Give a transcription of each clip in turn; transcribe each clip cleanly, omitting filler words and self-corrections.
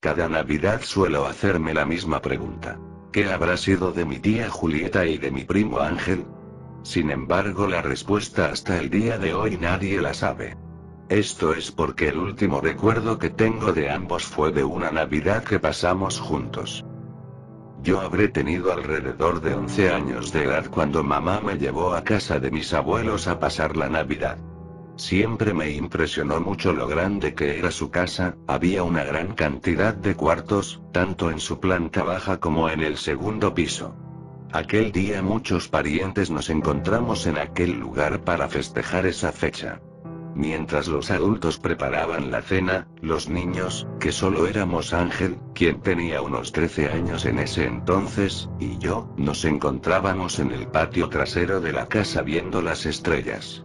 Cada Navidad suelo hacerme la misma pregunta. ¿Qué habrá sido de mi tía Julieta y de mi primo Ángel? Sin embargo, la respuesta hasta el día de hoy nadie la sabe. Esto es porque el último recuerdo que tengo de ambos fue de una Navidad que pasamos juntos. Yo habré tenido alrededor de 11 años de edad cuando mamá me llevó a casa de mis abuelos a pasar la Navidad. Siempre me impresionó mucho lo grande que era su casa, había una gran cantidad de cuartos, tanto en su planta baja como en el segundo piso. Aquel día muchos parientes nos encontramos en aquel lugar para festejar esa fecha. Mientras los adultos preparaban la cena, los niños, que solo éramos Ángel, quien tenía unos 13 años en ese entonces, y yo, nos encontrábamos en el patio trasero de la casa viendo las estrellas.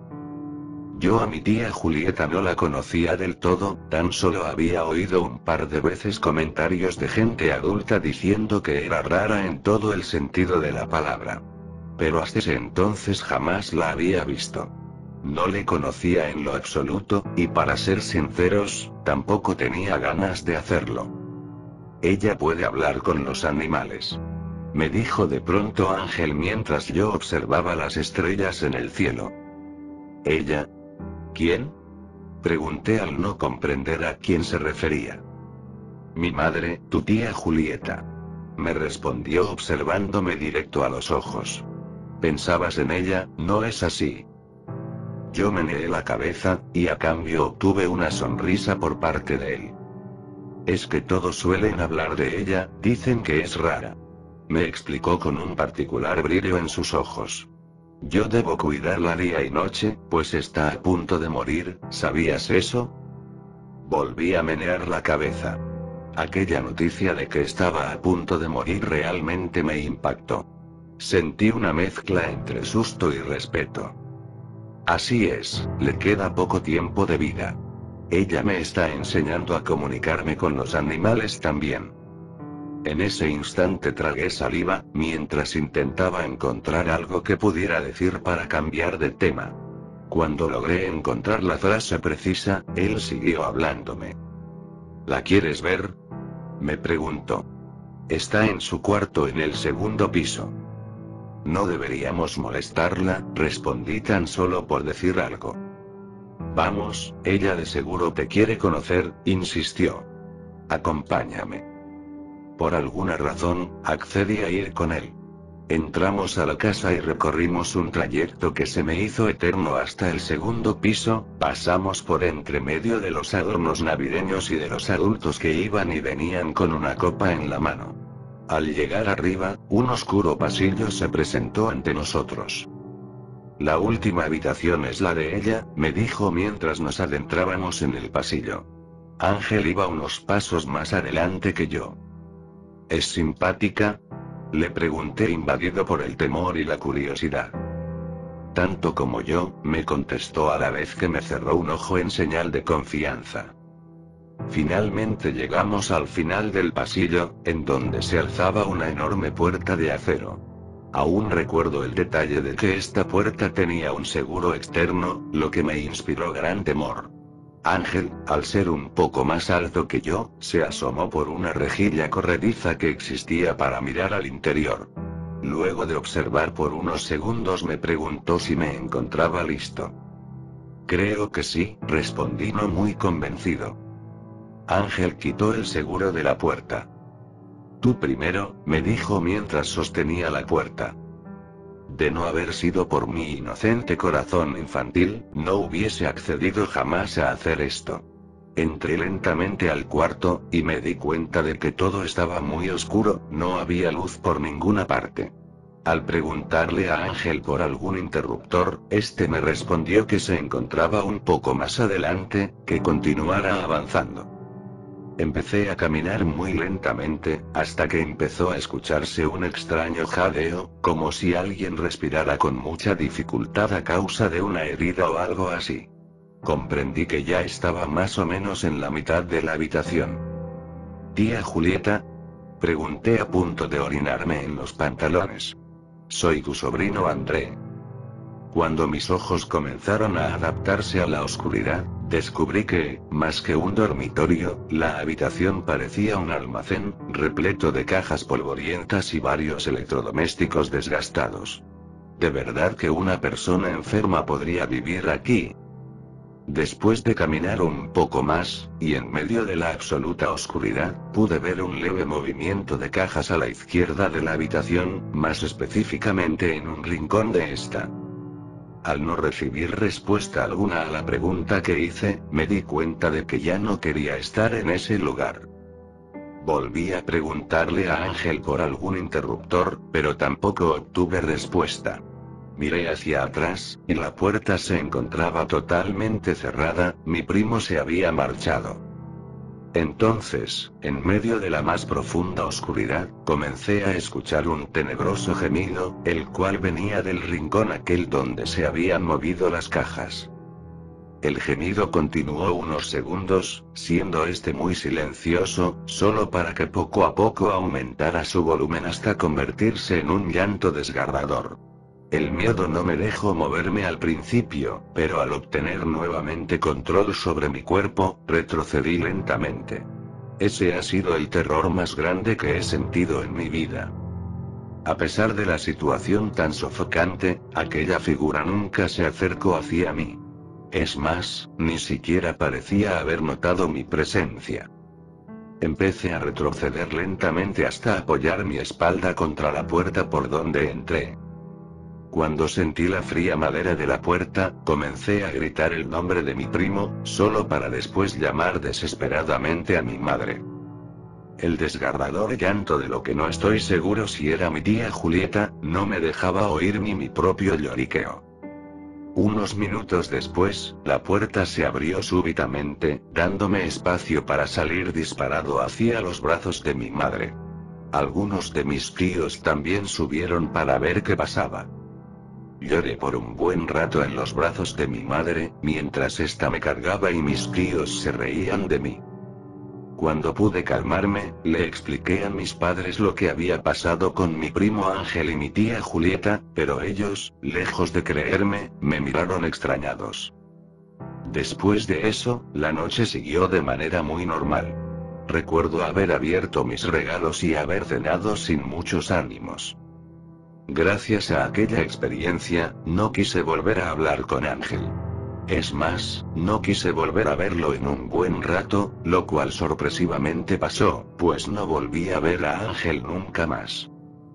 Yo a mi tía Julieta no la conocía del todo, tan solo había oído un par de veces comentarios de gente adulta diciendo que era rara en todo el sentido de la palabra. Pero hasta ese entonces jamás la había visto. No le conocía en lo absoluto, y para ser sinceros, tampoco tenía ganas de hacerlo. Ella puede hablar con los animales. Me dijo de pronto Ángel mientras yo observaba las estrellas en el cielo. ¿Ella? ¿Quién? Pregunté al no comprender a quién se refería. Mi madre, tu tía Julieta. Me respondió observándome directo a los ojos. ¿Pensabas en ella, no es así? Yo meneé la cabeza, y a cambio obtuve una sonrisa por parte de él. Es que todos suelen hablar de ella, dicen que es rara. Me explicó con un particular brillo en sus ojos. Yo debo cuidarla día y noche, pues está a punto de morir, ¿sabías eso? Volví a menear la cabeza. Aquella noticia de que estaba a punto de morir realmente me impactó. Sentí una mezcla entre susto y respeto. Así es, le queda poco tiempo de vida. Ella me está enseñando a comunicarme con los animales también. En ese instante tragué saliva, mientras intentaba encontrar algo que pudiera decir para cambiar de tema. Cuando logré encontrar la frase precisa, él siguió hablándome. ¿La quieres ver? Me preguntó. Está en su cuarto en el segundo piso. No deberíamos molestarla, respondí tan solo por decir algo. Vamos, ella de seguro te quiere conocer, insistió. Acompáñame. Por alguna razón, accedí a ir con él. Entramos a la casa y recorrimos un trayecto que se me hizo eterno hasta el segundo piso, pasamos por entre medio de los adornos navideños y de los adultos que iban y venían con una copa en la mano. Al llegar arriba, un oscuro pasillo se presentó ante nosotros. La última habitación es la de ella, me dijo mientras nos adentrábamos en el pasillo. Ángel iba unos pasos más adelante que yo. ¿Es simpática? Le pregunté invadido por el temor y la curiosidad. Tanto como yo, me contestó a la vez que me cerró un ojo en señal de confianza. Finalmente llegamos al final del pasillo, en donde se alzaba una enorme puerta de acero. Aún recuerdo el detalle de que esta puerta tenía un seguro externo, lo que me inspiró gran temor. Ángel, al ser un poco más alto que yo, se asomó por una rejilla corrediza que existía para mirar al interior. Luego de observar por unos segundos me preguntó si me encontraba listo. Creo que sí, respondí no muy convencido. Ángel quitó el seguro de la puerta. Tú primero, me dijo mientras sostenía la puerta. De no haber sido por mi inocente corazón infantil, no hubiese accedido jamás a hacer esto. Entré lentamente al cuarto, y me di cuenta de que todo estaba muy oscuro, no había luz por ninguna parte. Al preguntarle a Ángel por algún interruptor, este me respondió que se encontraba un poco más adelante, que continuara avanzando. Empecé a caminar muy lentamente, hasta que empezó a escucharse un extraño jadeo, como si alguien respirara con mucha dificultad a causa de una herida o algo así. Comprendí que ya estaba más o menos en la mitad de la habitación. ¿Tía Julieta? Pregunté a punto de orinarme en los pantalones. Soy tu sobrino André. Cuando mis ojos comenzaron a adaptarse a la oscuridad, Descubrí que, más que un dormitorio, la habitación parecía un almacén, repleto de cajas polvorientas y varios electrodomésticos desgastados. ¿De verdad que una persona enferma podría vivir aquí? Después de caminar un poco más, y en medio de la absoluta oscuridad, pude ver un leve movimiento de cajas a la izquierda de la habitación, más específicamente en un rincón de esta. Al no recibir respuesta alguna a la pregunta que hice, me di cuenta de que ya no quería estar en ese lugar. Volví a preguntarle a Ángel por algún interruptor, pero tampoco obtuve respuesta. Miré hacia atrás, y la puerta se encontraba totalmente cerrada, mi primo se había marchado. Entonces, en medio de la más profunda oscuridad, comencé a escuchar un tenebroso gemido, el cual venía del rincón aquel donde se habían movido las cajas. El gemido continuó unos segundos, siendo este muy silencioso, solo para que poco a poco aumentara su volumen hasta convertirse en un llanto desgarrador. El miedo no me dejó moverme al principio, pero al obtener nuevamente control sobre mi cuerpo, retrocedí lentamente. Ese ha sido el terror más grande que he sentido en mi vida. A pesar de la situación tan sofocante, aquella figura nunca se acercó hacia mí. Es más, ni siquiera parecía haber notado mi presencia. Empecé a retroceder lentamente hasta apoyar mi espalda contra la puerta por donde entré. Cuando sentí la fría madera de la puerta, comencé a gritar el nombre de mi primo, solo para después llamar desesperadamente a mi madre. El desgarrador llanto de lo que no estoy seguro si era mi tía Julieta, no me dejaba oír ni mi propio lloriqueo. Unos minutos después, la puerta se abrió súbitamente, dándome espacio para salir disparado hacia los brazos de mi madre. Algunos de mis tíos también subieron para ver qué pasaba. Lloré por un buen rato en los brazos de mi madre, mientras ésta me cargaba y mis tíos se reían de mí. Cuando pude calmarme, le expliqué a mis padres lo que había pasado con mi primo Ángel y mi tía Julieta, pero ellos, lejos de creerme, me miraron extrañados. Después de eso, la noche siguió de manera muy normal. Recuerdo haber abierto mis regalos y haber cenado sin muchos ánimos. Gracias a aquella experiencia, no quise volver a hablar con Ángel. Es más, no quise volver a verlo en un buen rato, lo cual sorpresivamente pasó, pues no volví a ver a Ángel nunca más.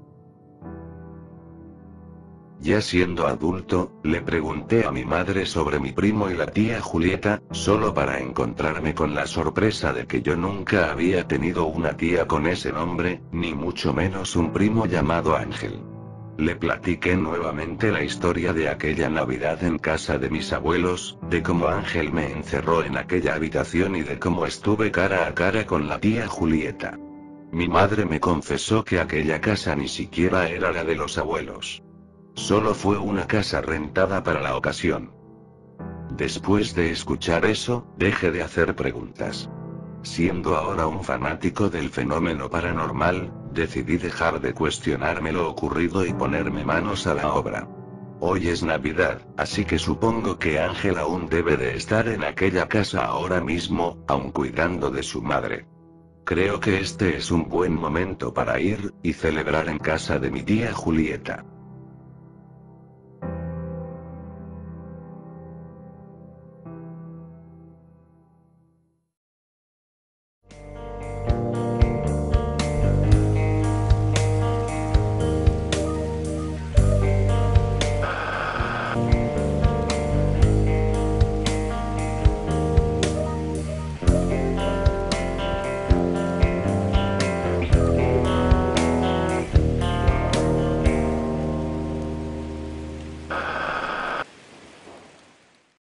Ya siendo adulto, le pregunté a mi madre sobre mi primo y la tía Julieta, solo para encontrarme con la sorpresa de que yo nunca había tenido una tía con ese nombre, ni mucho menos un primo llamado Ángel. Le platiqué nuevamente la historia de aquella Navidad en casa de mis abuelos, de cómo Ángel me encerró en aquella habitación y de cómo estuve cara a cara con la tía Julieta. Mi madre me confesó que aquella casa ni siquiera era la de los abuelos. Solo fue una casa rentada para la ocasión. Después de escuchar eso, dejé de hacer preguntas. Siendo ahora un fanático del fenómeno paranormal, decidí dejar de cuestionarme lo ocurrido y ponerme manos a la obra. Hoy es Navidad, así que supongo que Ángel aún debe de estar en aquella casa ahora mismo, aun cuidando de su madre. Creo que este es un buen momento para ir, y celebrar en casa de mi tía Julieta.